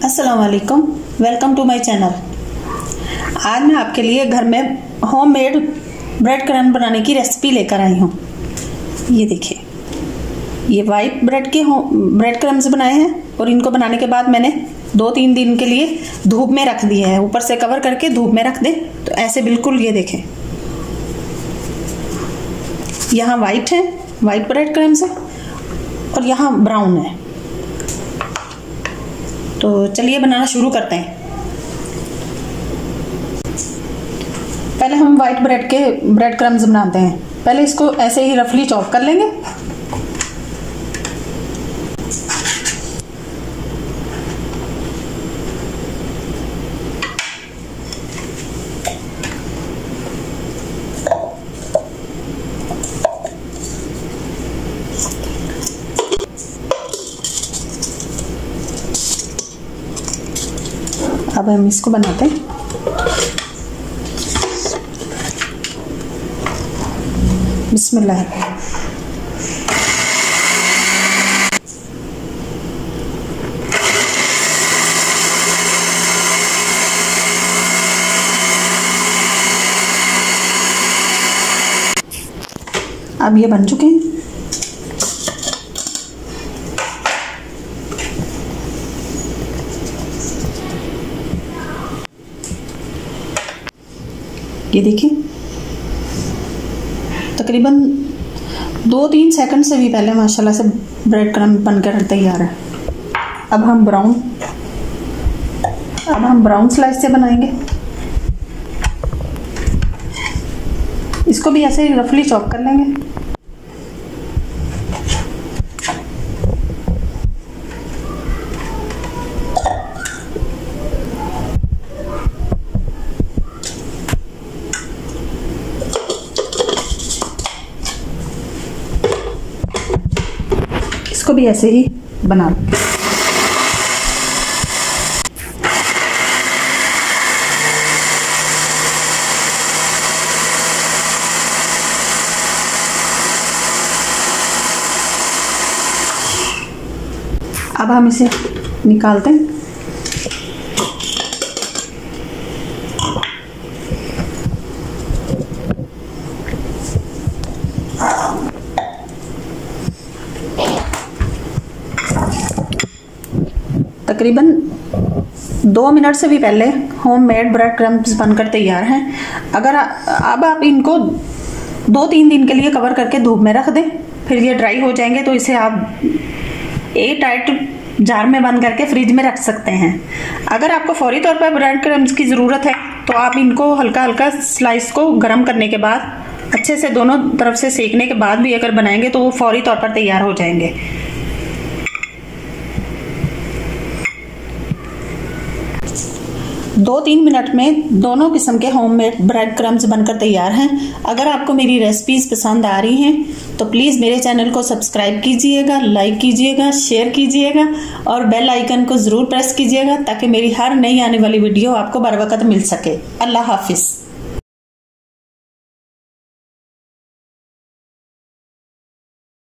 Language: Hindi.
अस्सलाम वालेकुम, वेलकम टू माय चैनल। आज मैं आपके लिए घर में होममेड ब्रेड क्रम्ब बनाने की रेसिपी लेकर आई हूँ। ये देखिए, ये वाइट ब्रेड के ब्रेड क्रम्ब्स बनाए हैं और इनको बनाने के बाद मैंने 2-3 दिन के लिए धूप में रख दिए हैं। ऊपर से कवर करके धूप में रख दें तो ऐसे बिल्कुल, ये देखें, यहाँ वाइट है, वाइट ब्रेड क्रम्ब्स है और यहाँ ब्राउन है। तो चलिए बनाना शुरू करते हैं। पहले हम वाइट ब्रेड के ब्रेड क्रम्ब्स बनाते हैं। पहले इसको ऐसे ही रफली चॉप कर लेंगे। अब हम इसको बनाते हैं। बिस्मिल्लाह। अब ये बन चुके हैं। ये देखिए, तकरीबन 2-3 सेकंड से भी पहले माशाल्लाह से ब्रेड क्रम्ब बनकर तैयार है। अब हम ब्राउन स्लाइस से बनाएंगे। इसको भी ऐसे ही रफली चॉप कर लेंगे। इसको भी ऐसे ही बना लो। अब हम इसे निकालते हैं। तकरीबन 2 मिनट से भी पहले होममेड ब्रेड क्रम्ब्स बनकर तैयार हैं। अगर अब आप इनको 2-3 दिन के लिए कवर करके धूप में रख दें, फिर ये ड्राई हो जाएंगे तो इसे आप एयरटाइट जार में बंद करके फ्रिज में रख सकते हैं। अगर आपको फौरी तौर पर ब्रेड क्रम्ब्स की ज़रूरत है तो आप इनको हल्का हल्का स्लाइस को गर्म करने के बाद अच्छे से दोनों तरफ से सेकने के बाद भी अगर बनाएंगे तो वो फौरी तौर पर तैयार हो जाएंगे। 2-3 मिनट में दोनों किस्म के होममेड ब्रेड क्रम्ब्स बनकर तैयार हैं। अगर आपको मेरी रेसिपीज़ पसंद आ रही हैं तो प्लीज़ मेरे चैनल को सब्सक्राइब कीजिएगा, लाइक कीजिएगा, शेयर कीजिएगा और बेल आइकन को ज़रूर प्रेस कीजिएगा ताकि मेरी हर नई आने वाली वीडियो आपको बर वक्त मिल सके। अल्लाह हाफिज़।